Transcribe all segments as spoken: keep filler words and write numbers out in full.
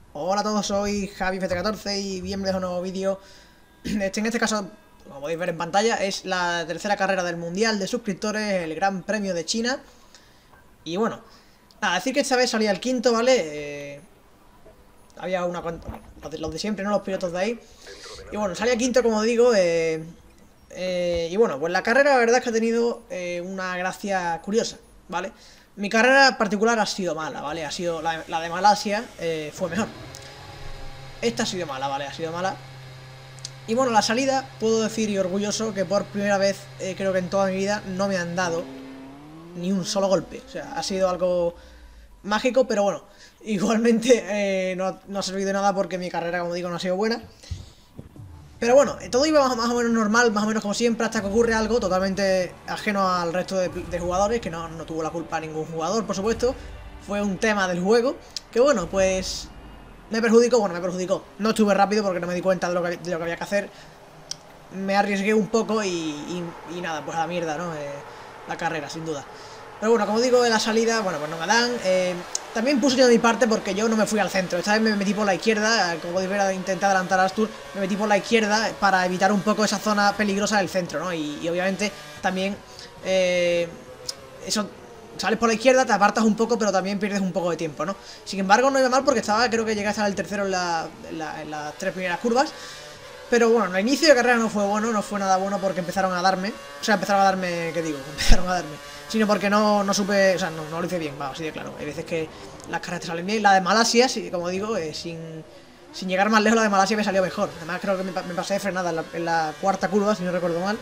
Hola a todos, soy Javi F T catorce y bienvenidos a un nuevo vídeo. Este, en este caso, como podéis ver en pantalla, es la tercera carrera del Mundial de Suscriptores, el Gran Premio de China. Y bueno, nada, decir que esta vez salía el quinto, ¿vale? Eh, había una cuanta, los de, los de siempre, ¿no? Los pilotos de ahí. Y bueno, salía quinto, como digo, eh, eh, y bueno, pues la carrera la verdad es que ha tenido eh, una gracia curiosa, ¿vale? Mi carrera particular ha sido mala, ¿vale? Ha sido la, la de Malasia, eh, fue mejor. Esta ha sido mala, ¿vale? Ha sido mala. Y bueno, la salida, puedo decir y orgulloso que por primera vez, eh, creo que en toda mi vida, no me han dado ni un solo golpe. O sea, ha sido algo mágico, pero bueno, igualmente eh, no, no ha servido de nada porque mi carrera, como digo, no ha sido buena. Pero bueno, todo iba más, más o menos normal, más o menos como siempre, hasta que ocurre algo totalmente ajeno al resto de, de jugadores, que no, no tuvo la culpa ningún jugador, por supuesto. Fue un tema del juego, que bueno, pues me perjudicó, bueno, me perjudicó. No estuve rápido porque no me di cuenta de lo que, de lo que había que hacer. Me arriesgué un poco y, y, y nada, pues a la mierda, ¿no? Eh, la carrera, sin duda. Pero bueno, como digo, en la salida, bueno, pues no me dan. Eh, también puse yo de mi parte porque yo no me fui al centro. Esta vez me metí por la izquierda, como podéis ver, intenté adelantar a Astur. Me metí por la izquierda para evitar un poco esa zona peligrosa del centro, ¿no? Y, y obviamente también eh, eso, sales por la izquierda, te apartas un poco, pero también pierdes un poco de tiempo, ¿no? Sin embargo, no iba mal porque estaba, creo que llegué a estar el tercero en, la, en, la, en las tres primeras curvas. Pero bueno, el inicio de carrera no fue bueno, no fue nada bueno porque empezaron a darme. O sea, empezaron a darme, ¿qué digo? Empezaron a darme. Sino porque no, no supe, o sea, no, no lo hice bien, va, así de claro. Hay veces que las carreras te salen bien. La de Malasia, sí, como digo, eh, sin, sin llegar más lejos, la de Malasia me salió mejor. Además creo que me, me pasé de frenada en la, en la cuarta curva, si no recuerdo mal.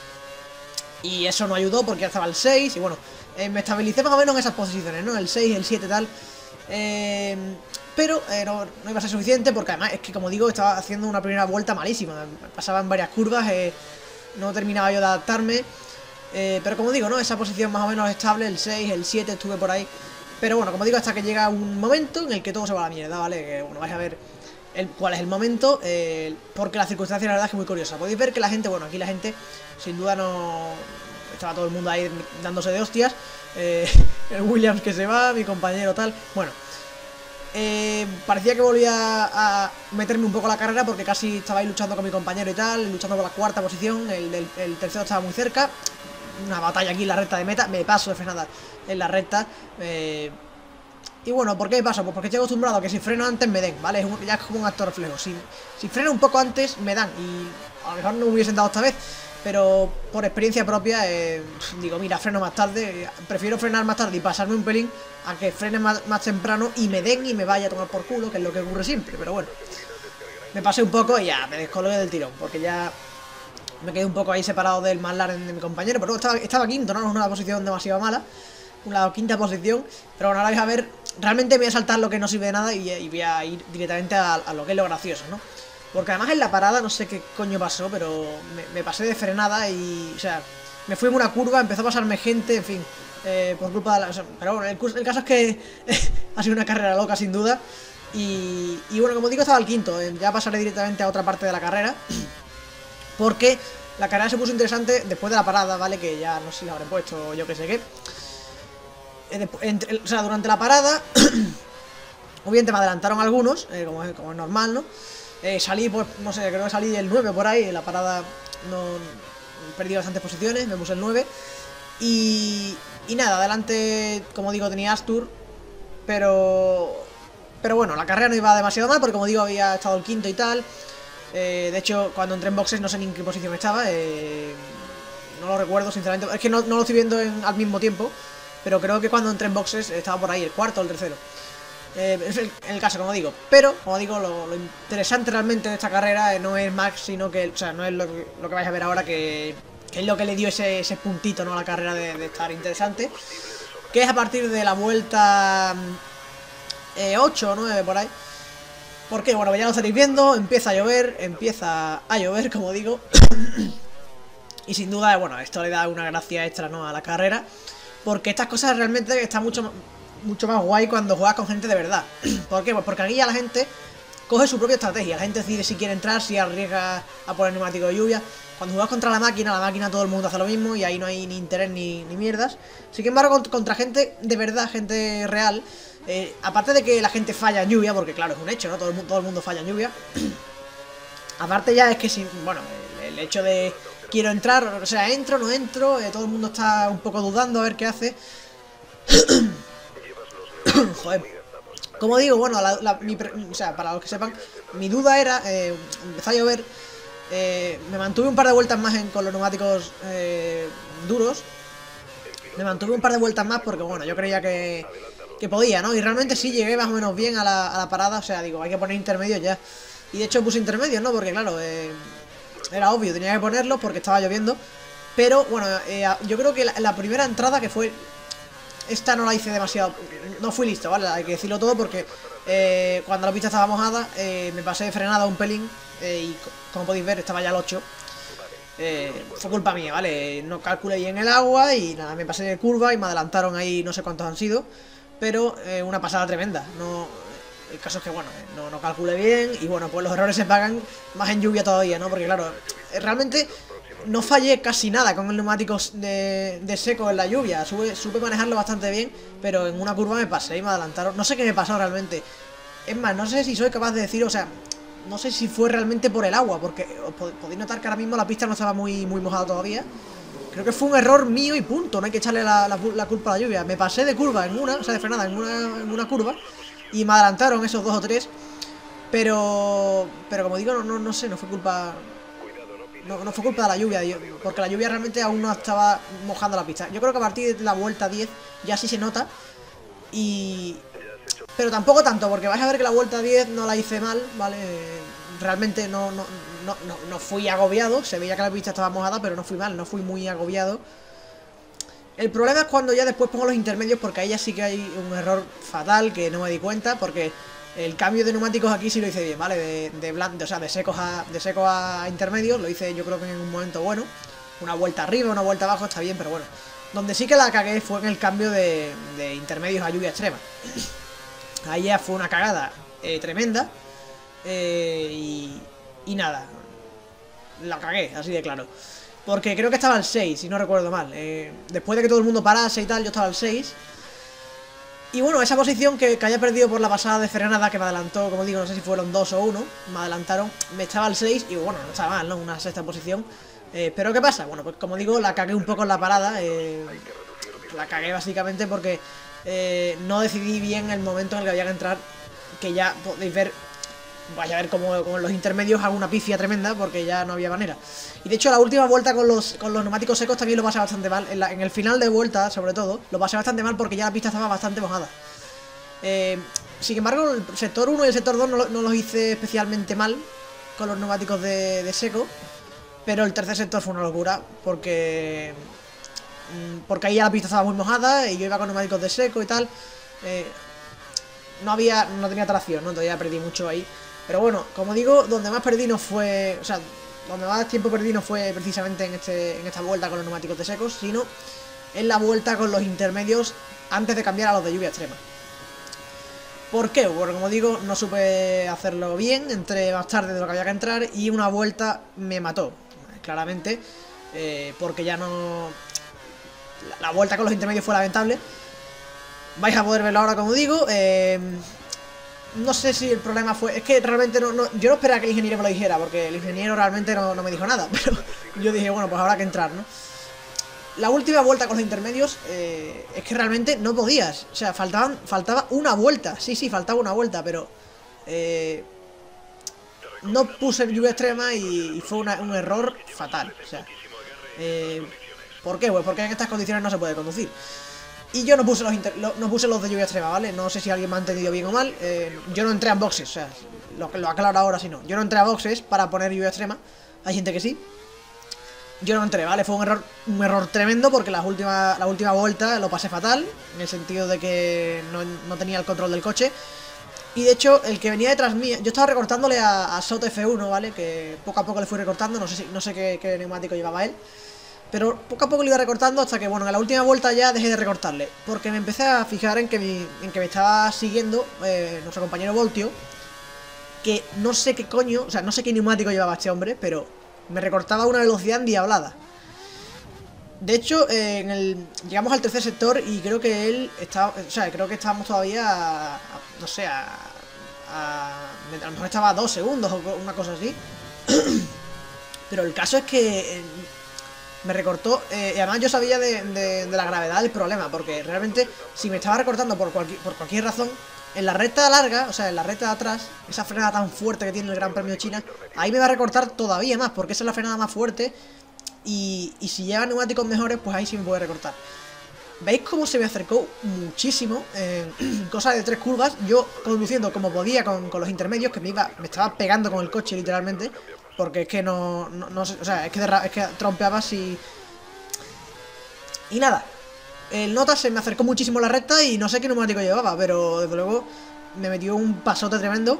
Y eso no ayudó porque ya estaba el seis y bueno, eh, me estabilicé más o menos en esas posiciones, ¿no? El seis, el siete tal. Eh, pero eh, no, no iba a ser suficiente porque además es que, como digo, estaba haciendo una primera vuelta malísima. Pasaba en varias curvas, eh, no terminaba yo de adaptarme. Eh, pero como digo, ¿no? Esa posición más o menos estable, el seis, el siete, estuve por ahí. Pero bueno, como digo, hasta que llega un momento en el que todo se va a la mierda, ¿vale? Que bueno, vais a ver el, cuál es el momento, eh, porque la circunstancia la verdad es que es muy curiosa. Podéis ver que la gente, bueno, aquí la gente sin duda no... Estaba todo el mundo ahí dándose de hostias. Eh, el Williams que se va, mi compañero tal. Bueno, eh, parecía que volvía a meterme un poco la carrera porque casi estaba ahí luchando con mi compañero y tal, luchando por la cuarta posición. El, el, el tercero estaba muy cerca. Una batalla aquí en la recta de meta. Me paso de frenada en la recta. Eh, y bueno, ¿por qué me paso? Pues porque estoy acostumbrado a que si freno antes me den, ¿vale? Es un, ya es como un acto reflejo. Si, si freno un poco antes me dan. Y a lo mejor no me hubiesen dado esta vez, pero por experiencia propia, eh, digo, mira, freno más tarde. Prefiero frenar más tarde y pasarme un pelín a que frene más, más temprano y me den y me vaya a tomar por culo, que es lo que ocurre siempre. Pero bueno, me pasé un poco y ya me descolgué del tirón, porque ya me quedé un poco ahí separado del McLaren de mi compañero. Pero estaba, estaba quinto, no, no es una posición demasiado mala, una quinta posición. Pero bueno, ahora vais a ver, realmente voy a saltar lo que no sirve de nada y, y voy a ir directamente a, a lo que es lo gracioso, ¿no? Porque además en la parada, no sé qué coño pasó, pero me, me pasé de frenada y, o sea, me fui en una curva, empezó a pasarme gente, en fin, eh, por culpa de la... O sea, pero bueno, el, el caso es que ha sido una carrera loca, sin duda. Y, y bueno, como digo, estaba al quinto, eh, ya pasaré directamente a otra parte de la carrera. Porque la carrera se puso interesante después de la parada, ¿vale? Que ya no sé si la habré puesto, yo que sé qué. Eh, de, entre, o sea, durante la parada, obviamente me adelantaron algunos, eh, como, como es normal, ¿no? Eh, salí, pues, no sé, creo que salí el nueve por ahí. En la parada no perdí bastantes posiciones, me puse el nueve. Y, y nada, adelante, como digo, tenía Astur. Pero Pero bueno, la carrera no iba demasiado mal porque, como digo, había estado el quinto y tal. eh, De hecho, cuando entré en boxes no sé ni en qué posición estaba. eh, No lo recuerdo, sinceramente. Es que no, no lo estoy viendo en, al mismo tiempo. Pero creo que cuando entré en boxes estaba por ahí, el cuarto o el tercero. Eh, es el, el caso, como digo. Pero, como digo, lo, lo interesante realmente de esta carrera eh, no es Max, sino que, o sea, no es lo, lo que vais a ver ahora, que, que es lo que le dio ese, ese puntito, ¿no?, a la carrera de, de estar interesante. Que es a partir de la vuelta eh, ocho o nueve por ahí. Porque, bueno, ya lo estaréis viendo, empieza a llover, empieza a llover, como digo. Y sin duda, bueno, esto le da una gracia extra, ¿no?, a la carrera. Porque estas cosas realmente están mucho mucho más guay cuando juegas con gente de verdad. ¿Por qué? Pues porque aquí ya la gente coge su propia estrategia. La gente decide si quiere entrar, si arriesga a poner neumático de lluvia. Cuando juegas contra la máquina, la máquina todo el mundo hace lo mismo y ahí no hay ni interés ni, ni mierdas. Sin embargo, contra gente de verdad, gente real, Eh, aparte de que la gente falla en lluvia, porque claro, es un hecho, ¿no? Todo el, todo el mundo falla en lluvia. Aparte ya es que, si, bueno, el, el hecho de quiero entrar, o sea, entro, no entro, eh, todo el mundo está un poco dudando a ver qué hace. Joder. Como digo, bueno, la, la, mi, o sea, para los que sepan, mi duda era, eh, empezó a llover, eh, me mantuve un par de vueltas más en, con los neumáticos eh, duros. Me mantuve un par de vueltas más porque, bueno, yo creía que, que podía, ¿no? Y realmente sí llegué más o menos bien a la, a la parada, o sea, digo, hay que poner intermedios ya. Y de hecho puse intermedios, ¿no? Porque, claro, eh, era obvio, tenía que ponerlos porque estaba lloviendo. Pero, bueno, eh, yo creo que la, la primera entrada que fue... Esta no la hice demasiado... No fui listo, ¿vale? Hay que decirlo todo porque eh, cuando la pista estaba mojada eh, me pasé de frenada un pelín eh, y, como podéis ver, estaba ya al ocho. Eh, fue culpa mía, ¿vale? No calculé bien el agua y nada, me pasé de curva y me adelantaron ahí, no sé cuántos han sido. Pero eh, una pasada tremenda. No, el caso es que, bueno, no, no calculé bien y, bueno, pues los errores se pagan más en lluvia todavía, ¿no? Porque, claro, realmente... No fallé casi nada con el neumático de, de seco en la lluvia. Supe, supe manejarlo bastante bien, pero en una curva me pasé y me adelantaron. No sé qué me pasó realmente. Es más, no sé si soy capaz de decir, o sea, no sé si fue realmente por el agua, porque os podéis notar que ahora mismo la pista no estaba muy, muy mojada todavía. Creo que fue un error mío y punto. No hay que echarle la, la, la culpa a la lluvia. Me pasé de curva en una, o sea, de frenada en una, en una curva y me adelantaron esos dos o tres. Pero, pero como digo, no, no, no sé, no fue culpa... No, no fue culpa de la lluvia, porque la lluvia realmente aún no estaba mojando la pista. Yo creo que a partir de la vuelta diez ya sí se nota. Y... Pero tampoco tanto, porque vais a ver que la vuelta diez no la hice mal, ¿vale? Realmente no, no, no, no, no fui agobiado. Se veía que la pista estaba mojada, pero no fui mal, no fui muy agobiado. El problema es cuando ya después pongo los intermedios, porque ahí ya sí que hay un error fatal que no me di cuenta, porque... El cambio de neumáticos aquí sí lo hice bien, ¿vale? De, de, bland, o sea, de secos a de secos a intermedios, lo hice yo creo que en un momento bueno. Una vuelta arriba, una vuelta abajo, está bien, pero bueno. Donde sí que la cagué fue en el cambio de, de intermedios a lluvia extrema. Ahí ya fue una cagada eh, tremenda. Eh, y, y nada, la cagué, así de claro. Porque creo que estaba al seis, si no recuerdo mal. Eh, después de que todo el mundo parase y tal, yo estaba al seis. Y bueno, esa posición que, que haya perdido por la pasada de frenada, que me adelantó, como digo, no sé si fueron dos o uno, me adelantaron, me estaba al seis y bueno, no estaba mal, ¿no? Una sexta posición. Eh, pero ¿qué pasa? Bueno, pues como digo, la cagué un poco en la parada, eh, la cagué básicamente porque eh, no decidí bien el momento en el que había que entrar, que ya podéis ver, vais a ver como, como en los intermedios hago una pifia tremenda porque ya no había manera. Y de hecho la última vuelta con los, con los neumáticos secos también lo pasé bastante mal. En, la, en el final de vuelta, sobre todo, lo pasé bastante mal porque ya la pista estaba bastante mojada. Eh, sin embargo, el sector uno y el sector dos no, no los hice especialmente mal con los neumáticos de, de seco. Pero el tercer sector fue una locura porque... Porque ahí ya la pista estaba muy mojada y yo iba con neumáticos de seco y tal. Eh, no había, no tenía tracción, ¿no? Todavía perdí mucho ahí. Pero bueno, como digo, donde más perdí no fue... O sea, donde más tiempo perdí no fue precisamente en, este, en esta vuelta con los neumáticos de secos, sino en la vuelta con los intermedios antes de cambiar a los de lluvia extrema. ¿Por qué? Porque como digo, no supe hacerlo bien, entré más tarde de lo que había que entrar y una vuelta me mató, claramente, eh, porque ya no... La, la vuelta con los intermedios fue lamentable. Vais a poder verlo ahora, como digo. Eh... No sé si el problema fue... Es que realmente no, no... Yo no esperaba que el ingeniero me lo dijera, porque el ingeniero realmente no, no me dijo nada. Pero yo dije, bueno, pues habrá que entrar, ¿no? La última vuelta con los intermedios eh, es que realmente no podías. O sea, faltaban, faltaba una vuelta. Sí, sí, faltaba una vuelta, pero... Eh, no puse lluvia extrema y, y fue una, un error fatal. O sea... Eh, ¿Por qué? Pues porque en estas condiciones no se puede conducir. Y yo no puse los, inter lo, no puse los de lluvia extrema, ¿vale? No sé si alguien me ha entendido bien o mal. Eh, yo no entré a boxes, o sea, lo, lo aclaro ahora si no. Yo no entré a boxes para poner lluvia extrema. Hay gente que sí. Yo no entré, ¿vale? Fue un error un error tremendo porque la última, la última vuelta lo pasé fatal. En el sentido de que no, no tenía el control del coche. Y de hecho, el que venía detrás mía... Yo estaba recortándole a, a Sot F uno, ¿vale? Que poco a poco le fui recortando. No sé, si, no sé qué, qué neumático llevaba él. Pero poco a poco le iba recortando hasta que, bueno, en la última vuelta ya dejé de recortarle. Porque me empecé a fijar en que, mi, en que me estaba siguiendo eh, nuestro compañero Voltio. Que no sé qué coño, o sea, no sé qué neumático llevaba este hombre, pero me recortaba a una velocidad endiablada. De hecho, eh, en el, llegamos al tercer sector y creo que él estaba, o sea, creo que estábamos todavía, a, a, no sé, a, a, a lo mejor estaba a dos segundos o una cosa así. Pero el caso es que eh, me recortó, eh, y además yo sabía de, de, de la gravedad del problema, porque realmente si me estaba recortando por, cualquier, por cualquier razón, en la recta larga, o sea, en la recta de atrás, esa frenada tan fuerte que tiene el Gran Premio de China, ahí me va a recortar todavía más, porque esa es la frenada más fuerte. Y, y si lleva neumáticos mejores, pues ahí sí me puede recortar. ¿Veis cómo se me acercó muchísimo? En eh, cosa de tres curvas, yo conduciendo como podía con, con los intermedios, que me iba, me estaba pegando con el coche literalmente, porque es que no, no, no o sea, es que, es que trompeaba así. Y nada, el Nota se me acercó muchísimo a la recta y no sé qué neumático llevaba, pero desde luego me metió un pasote tremendo.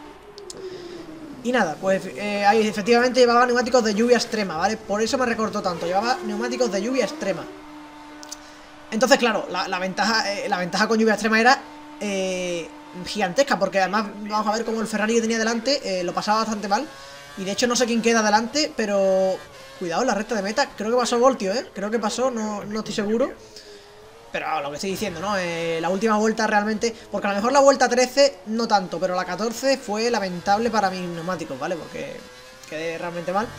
Y nada, pues eh, ahí efectivamente llevaba neumáticos de lluvia extrema, ¿vale? Por eso me recortó tanto, llevaba neumáticos de lluvia extrema. Entonces, claro, la, la ventaja eh, la ventaja con lluvia extrema era eh, gigantesca, porque además vamos a ver cómo el Ferrari que tenía delante eh, lo pasaba bastante mal. Y de hecho no sé quién queda delante, pero cuidado en la recta de meta, creo que pasó Voltio, ¿eh? Creo que pasó, no, no estoy seguro. Pero lo que estoy diciendo, ¿no? Eh, la última vuelta realmente... Porque a lo mejor la vuelta trece no tanto, pero la catorce fue lamentable para mis neumáticos, ¿vale? Porque quedé realmente mal.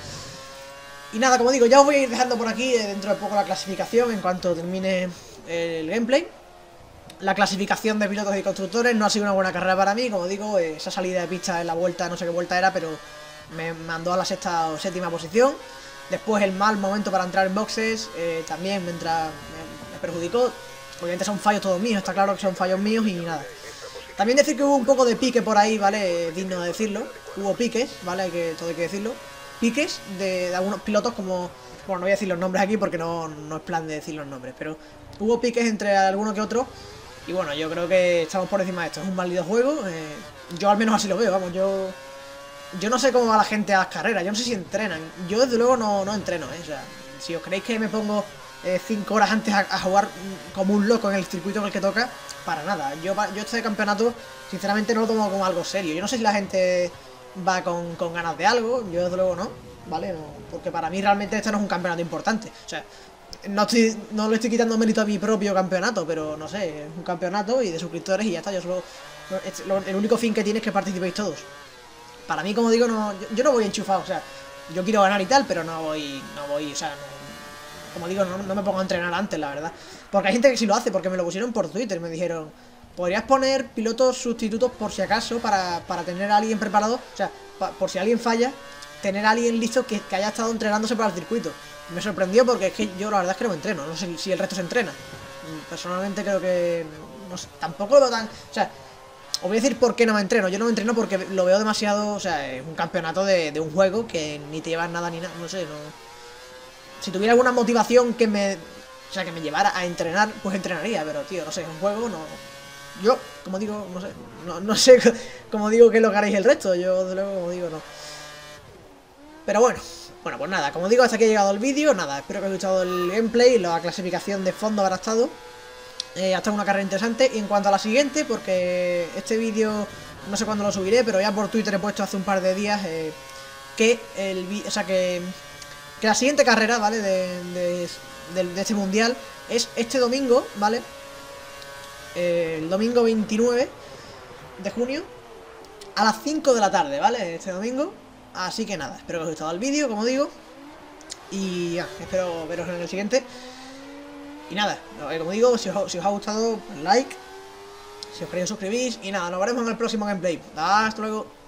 Y nada, como digo, ya os voy a ir dejando por aquí eh, dentro de poco la clasificación en cuanto termine el gameplay. La clasificación de pilotos y constructores no ha sido una buena carrera para mí, como digo, eh, esa salida de pista en la vuelta, no sé qué vuelta era, pero me mandó a la sexta o séptima posición. Después el mal momento para entrar en boxes eh, también me, entra, me, me perjudicó. Obviamente son fallos todos míos, está claro que son fallos míos y nada. También decir que hubo un poco de pique por ahí, ¿vale? Eh, digno de decirlo. Hubo piques, ¿vale? Hay que, todo hay que decirlo. Piques de, de algunos pilotos como... Bueno, no voy a decir los nombres aquí porque no, no es plan de decir los nombres, pero hubo piques entre alguno que otro. Y bueno, yo creo que estamos por encima de esto. Es un válido juego. Eh, yo al menos así lo veo, vamos, yo... Yo no sé cómo va la gente a las carreras, yo no sé si entrenan. Yo desde luego no, no entreno, ¿eh? O sea, si os creéis que me pongo eh, cinco horas antes a, a jugar como un loco en el circuito en el que toca, para nada. Yo, yo este campeonato, sinceramente, no lo tomo como algo serio. Yo no sé si la gente va con, con ganas de algo, yo desde luego no, ¿vale? No, porque para mí realmente este no es un campeonato importante. O sea, no, estoy, no le estoy quitando mérito a mi propio campeonato, pero no sé, es un campeonato y de suscriptores y ya está. Yo solo, el único fin que tiene es que participéis todos. Para mí, como digo, no, yo, yo no voy enchufado, o sea, yo quiero ganar y tal, pero no voy, no voy, o sea, no, como digo, no, no me pongo a entrenar antes, la verdad. Porque hay gente que sí lo hace, porque me lo pusieron por Twitter, me dijeron, ¿podrías poner pilotos sustitutos por si acaso para, para tener a alguien preparado? O sea, pa, por si alguien falla, tener a alguien listo que, que haya estado entrenándose para el circuito. Me sorprendió porque es que yo la verdad es que no me entreno, no sé si el resto se entrena. Personalmente creo que, no sé, tampoco lo tan, o sea... Os voy a decir por qué no me entreno. Yo no me entreno porque lo veo demasiado... O sea, es un campeonato de, de un juego que ni te llevas nada ni nada. No sé, no... Si tuviera alguna motivación que me... O sea, que me llevara a entrenar, pues entrenaría. Pero, tío, no sé, es un juego, no... Yo, como digo, no sé... No, no sé, como digo, que lo haréis el resto. Yo, de luego, como digo, no. Pero bueno... Bueno, pues nada, como digo, hasta aquí ha llegado el vídeo. Nada, espero que os haya gustado el gameplay. La clasificación de fondo habrá estado... Eh, hasta una carrera interesante. Y en cuanto a la siguiente, porque este vídeo no sé cuándo lo subiré, pero ya por Twitter he puesto hace un par de días eh, que el o sea que, que la siguiente carrera, ¿vale? De, de, de, de este mundial es este domingo, ¿vale? Eh, el domingo veintinueve de junio a las cinco de la tarde, ¿vale? Este domingo. Así que nada, espero que os haya gustado el vídeo, como digo. Y ya, espero veros en el siguiente. Y nada, como digo, si os, si os ha gustado, like. Si os queréis suscribís. Y nada, nos veremos en el próximo gameplay. Hasta luego.